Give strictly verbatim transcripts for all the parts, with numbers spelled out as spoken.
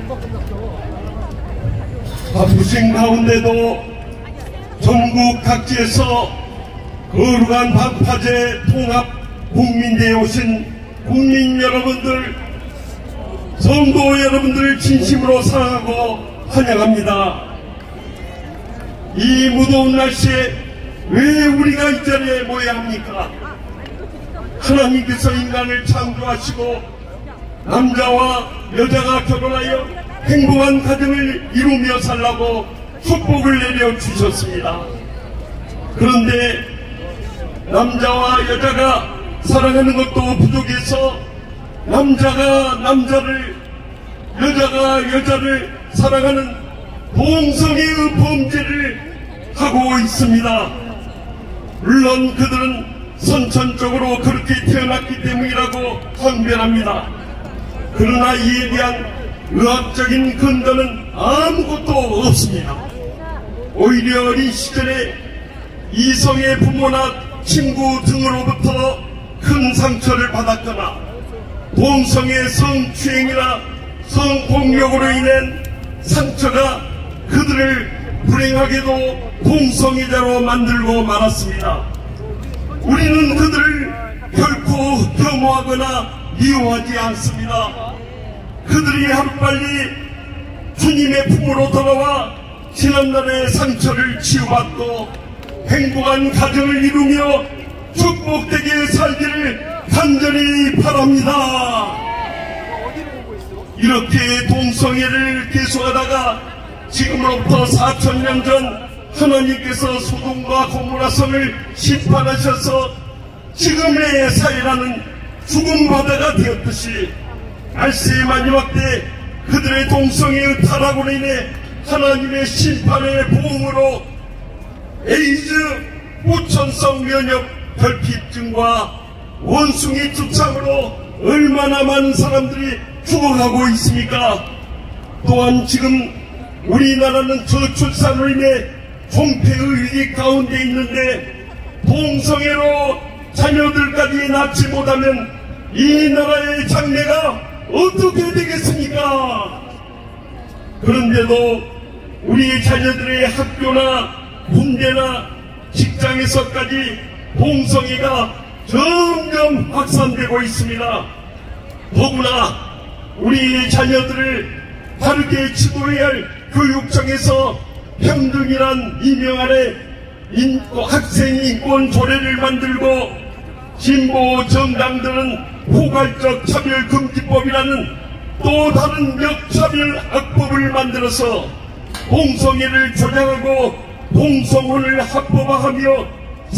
바쁘신 가운데도 전국 각지에서 거룩한 방파제 통합 국민대에 오신 국민 여러분들, 성도 여러분들 진심으로 사랑하고 환영합니다. 이 무더운 날씨에 왜 우리가 이 자리에 모여야 합니까? 하나님께서 인간을 창조하시고 남자와 여자가 결혼하여 행복한 가정을 이루며 살라고 축복을 내려주셨습니다. 그런데 남자와 여자가 사랑하는 것도 부족해서 남자가 남자를, 여자가 여자를 사랑하는 동성애의 범죄를 하고 있습니다. 물론 그들은 선천적으로 그렇게 태어났기 때문이라고 항변합니다. 그러나 이에 대한 의학적인 근거는 아무것도 없습니다. 오히려 어린 시절에 이성의 부모나 친구 등으로부터 큰 상처를 받았거나 동성애 성추행이나 성폭력으로 인한 상처가 그들을 불행하게도 동성애자로 만들고 말았습니다. 우리는 그들을 결코 혐오하거나 미워하지 않습니다. 그들이 하루빨리 주님의 품으로 돌아와 지난날의 상처를 치유받고 행복한 가정을 이루며 축복되게 살기를 간절히 바랍니다. 이렇게 동성애를 계속하다가 지금으로부터 사천 년 전 하나님께서 소돔과 고모라성을 심판하셔서 지금의 사회라는 죽음바다가 되었듯이 말세의 마지막 때 그들의 동성애의 타락으로 인해 하나님의 심판의 보응으로 에이즈, 후천성 면역 결핍증과 원숭이 투창으로 얼마나 많은 사람들이 죽어가고 있습니까? 또한 지금 우리나라는 저출산으로 인해 존폐의 위기 가운데 있는데 동성애로 자녀들까지 낳지 못하면 이 나라의 장래가 어떻게 되겠습니까? 그런데도 우리 자녀들의 학교나 군대나 직장에서까지 동성애가 점점 확산되고 있습니다. 더구나 우리 자녀들을 바르게 지도해야 할 교육청에서 평등이란 이명 아래 학생 인권 조례를 만들고 진보 정당들은 포괄적 차별금지법이라는 또 다른 역차별 악법을 만들어서 동성애를 조장하고 동성혼을 합법화하며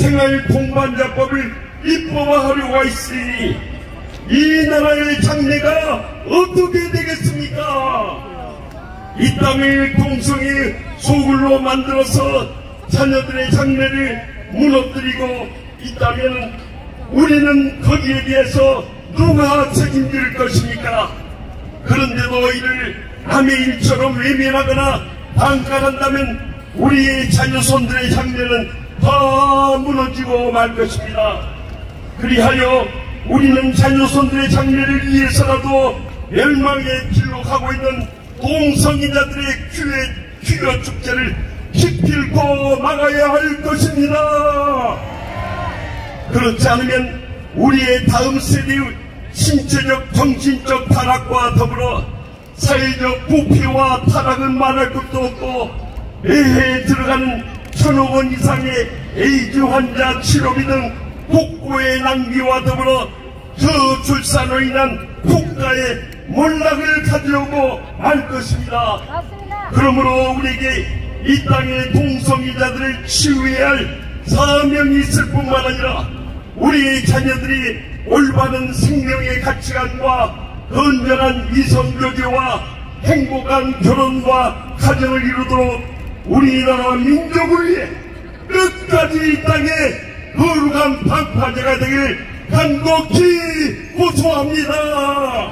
생활동반자법을 입법화하려고 있으니 이 나라의 장래가 어떻게 되겠습니까? 이 땅을 동성애 소굴로 만들어서 자녀들의 장래를 무너뜨리고 있다면 우리는 거기에 대해서 누가 책임질 것입니까? 그런데도 이를 남의 일처럼 외면하거나 방관한다면 우리의 자녀손들의 장래는 다 무너지고 말 것입니다. 그리하여 우리는 자녀손들의 장래를 위해서라도 멸망의 길로 가고 있는 동성애자들의 귀회, 귀여 축제를 기필코 막아야 할 것입니다. 그렇지 않으면 우리의 다음 세대의 신체적 정신적 타락과 더불어 사회적 부패와 타락은 말할 것도 없고 매해 들어가는 천억 원 이상의 에이즈 환자 치료비 등 국고의 낭비와 더불어 저출산으로 인한 국가의 몰락을 가져오고 말 것입니다. 맞습니다. 그러므로 우리에게 이 땅의 동성애자들을 치유해야 할 사명이 있을 뿐만 아니라 우리 자녀들이 올바른 생명의 가치관과 건전한 이성교제와 행복한 결혼과 가정을 이루도록 우리나라 민족을 위해 끝까지 이 땅에 거룩한 방파제가 되길 간곡히 호소합니다.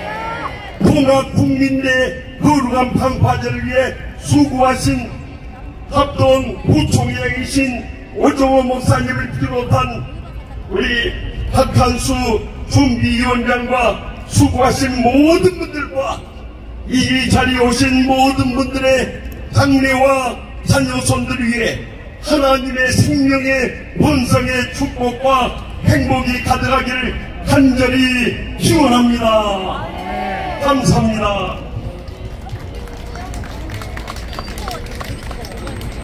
통합국민대 거룩한 방파제를 위해 수고하신 합동 부총회장이신 오정호 목사님을 비롯한 우리 박한수 준비위원장과 수고하신 모든 분들과 이 자리에 오신 모든 분들의 장래와 자녀손들 위해 하나님의 생명의 본성의 축복과 행복이 가득하기를 간절히 기원합니다. 감사합니다.